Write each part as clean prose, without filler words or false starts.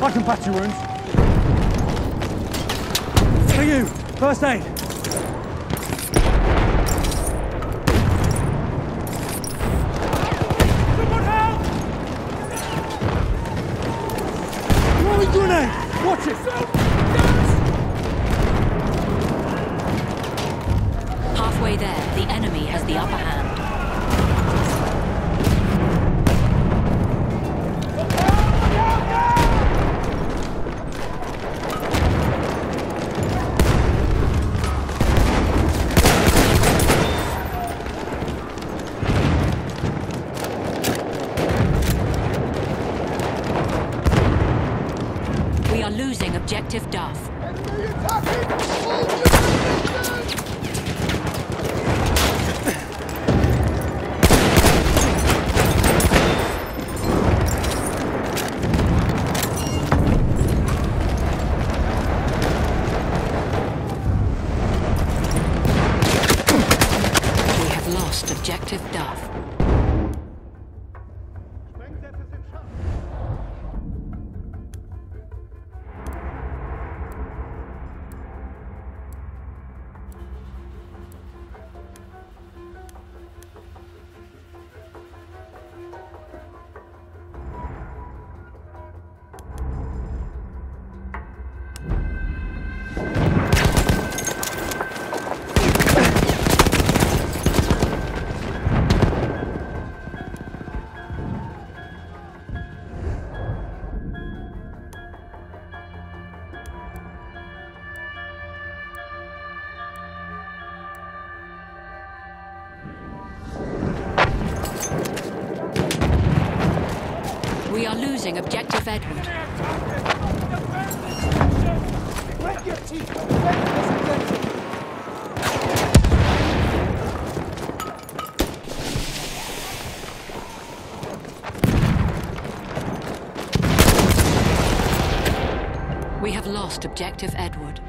I can patch your wounds. For you, first aid. Someone help! Throwing grenade! Watch it! Halfway there, the enemy has the upper hand. We are losing objective Duff. Enemy attacking! Hold your We have lost objective Duff. We are losing objective Edward. Break your teeth! Defend this objective! We have lost objective Edward.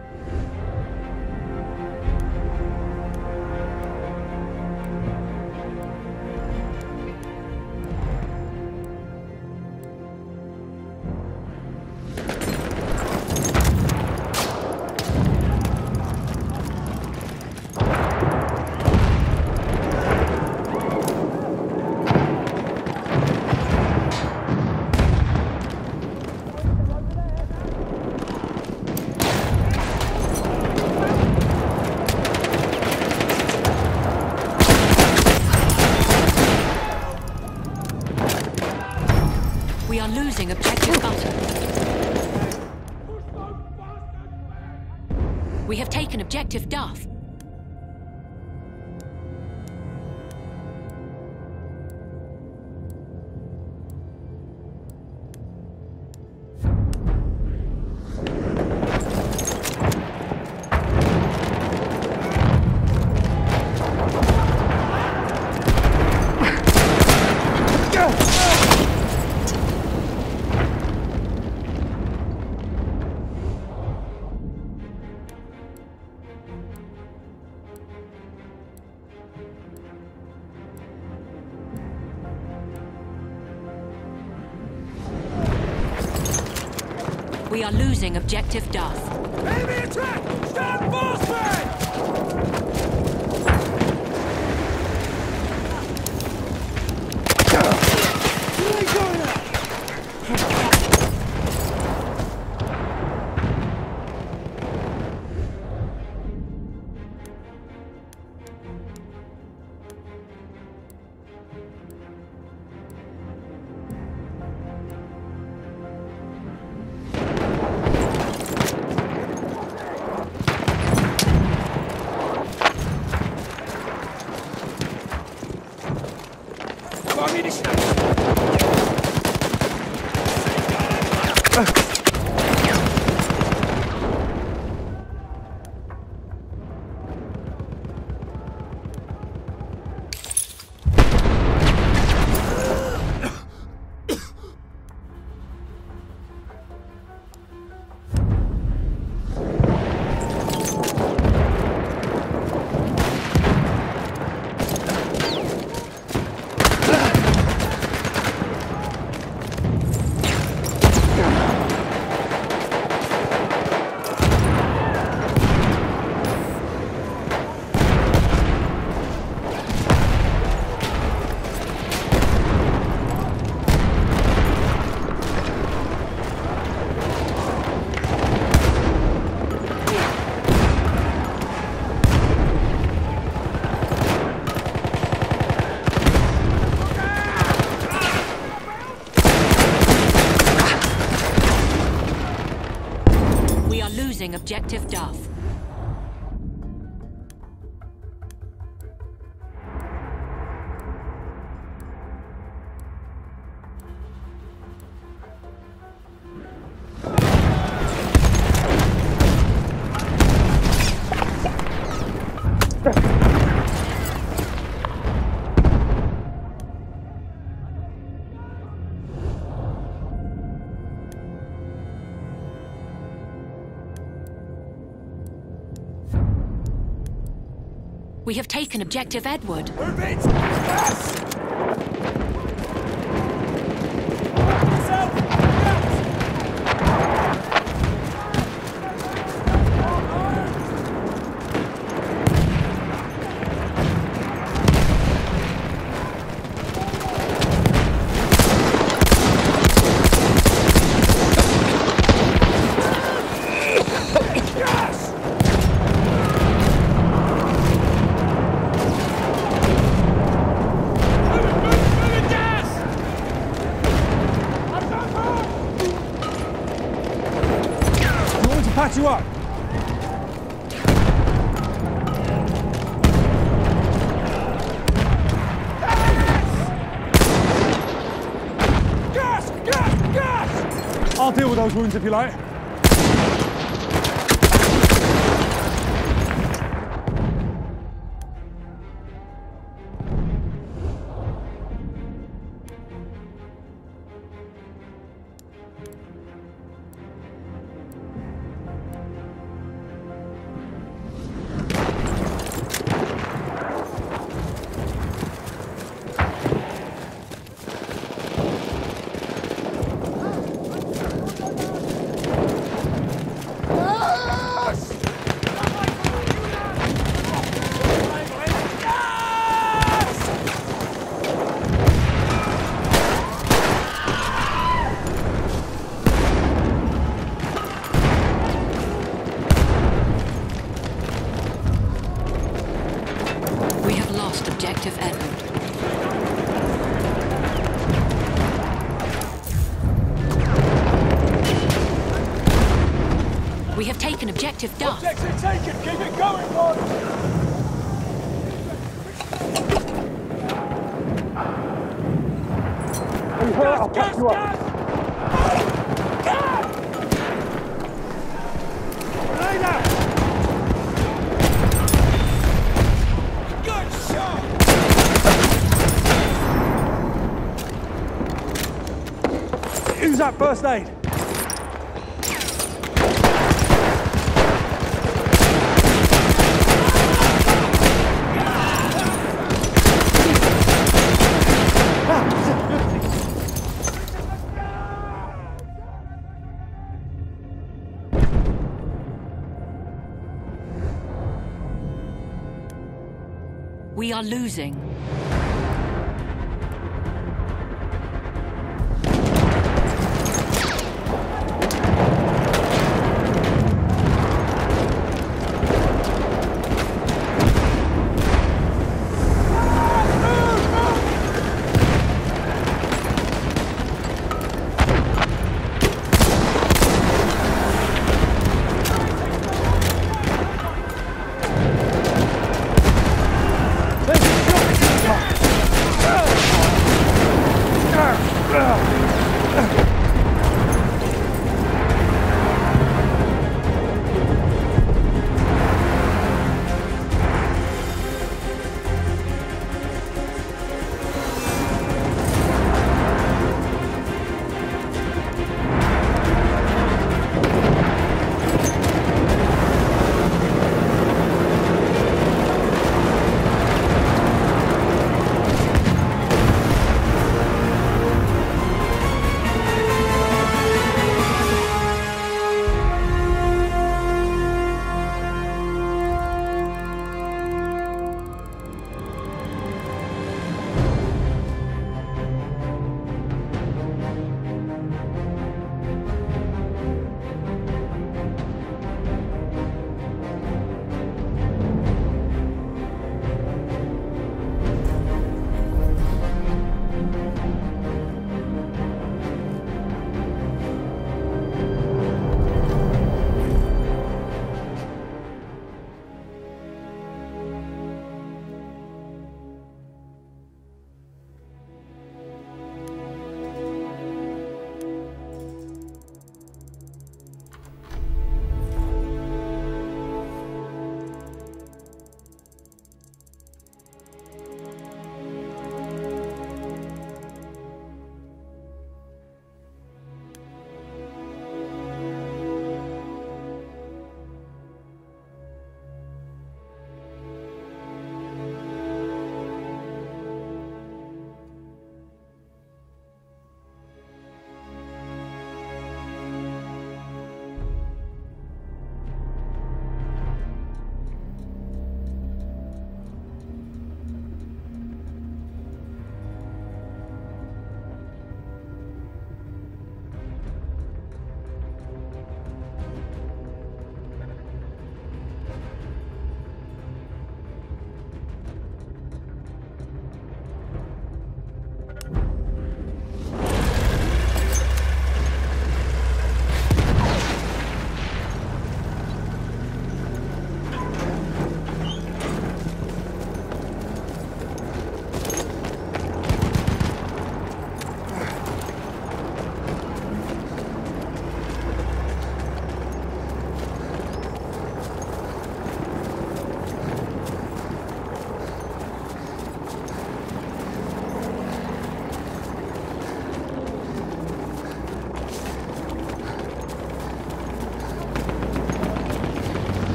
We are losing objective Butter. We have taken objective Duff. We are losing objective Duff. Enemy attack! Stand force! objective Duff. We have taken objective Edward. Move it! Yes! Yourself! Yes! Patch you up. Gas! Gas! Gas! I'll deal with those wounds if you like. Objective Edward. We have taken objective Duff. Objective taken! Keep it going, boys! I'll patch you up. Grenade out! Good shot! Who's that first aid? We are losing.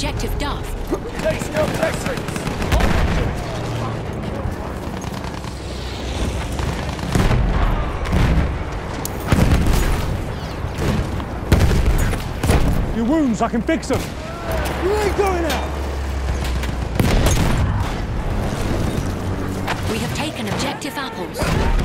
objective Duff. Place your blessings! Your wounds, I can fix them. You ain't going out. We have taken objective Apples.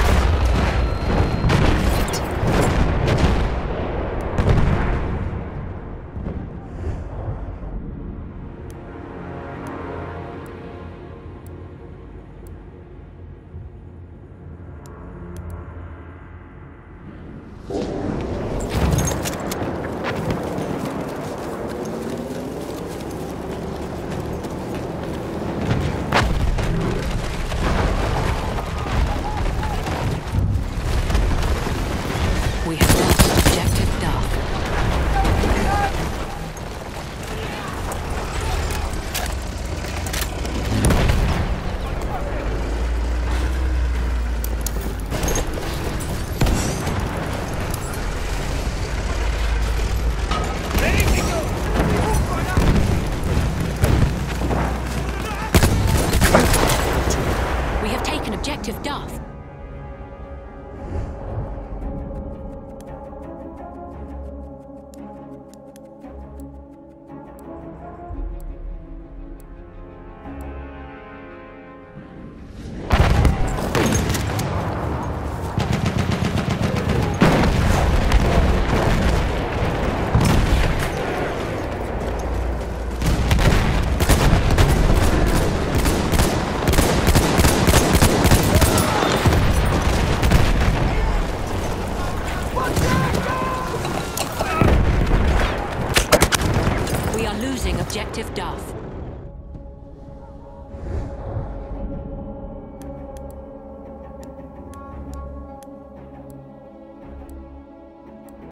We have lost objective Duff. We have taken objective Duff. We are losing objective Duff.